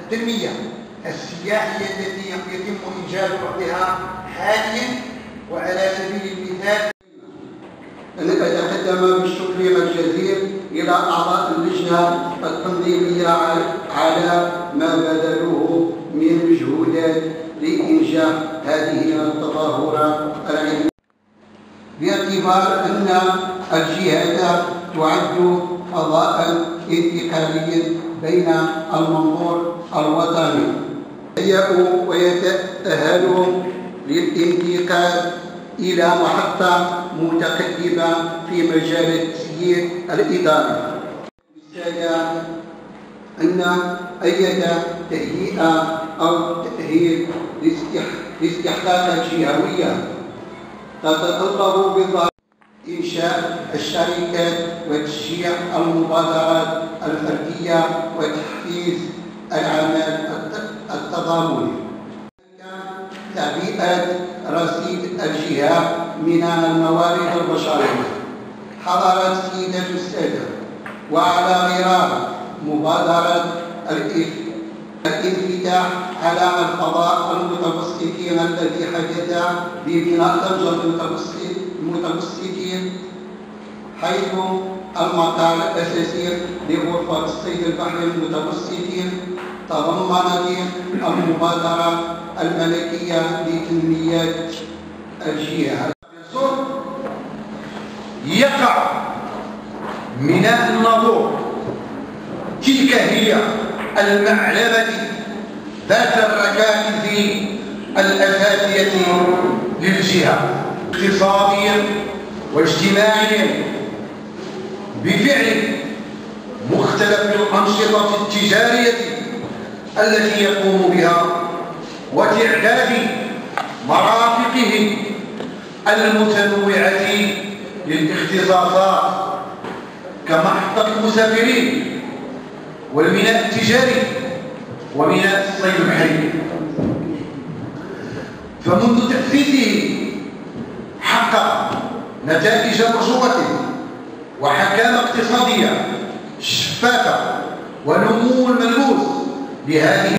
التنمية السياحية التي يتم إنجاز بعضها حاليا. وعلى سبيل المثال أن أتقدم بالشكر الجزيل إلى أعضاء اللجنة التنظيمية على ما بذلوه من مجهودات لإنجاح هذه التظاهرة العلمية، باعتبار أن الجهاد تعد فضاء انتقاليا بين المنظور الوطني ويتأهل للانتقال إلى محطة متقدمة في مجال التسيير الإداري. أن أي تهيئة أو تأهيل لاستحقاقات جهوية تتطلب بالضرورة إنشاء الشركات وتشجيع المبادرات الفردية وتحفيز العمل التضامني. تعبئة رصيد الجهة من الموارد البشرية. حضرت سيدة السادة وعلى غرار مبادرة الانفتاح على الفضاء المتوسطين الذي حدث ببناء طنجة المتوسطين، حيث المطار الأساسي لغرفة الصيد البحري المتوسطين تضمنت المبادرة الملكية لتنمية الجهة. يقع ميناء الناظور، تلك هي المعلمة ذات الركائز الأساسية للجهة اقتصاديا واجتماعيا بفعل مختلف الأنشطة التجارية التي يقوم بها وتعداد مرافقه المتنوعة للاختصاصات كمحطة المسافرين والميناء التجاري وميناء الصيد البحري. فمنذ تأسيسه حقق نتائج مرجوة وحكامة اقتصادية شفافة ونمو ملموس لهذه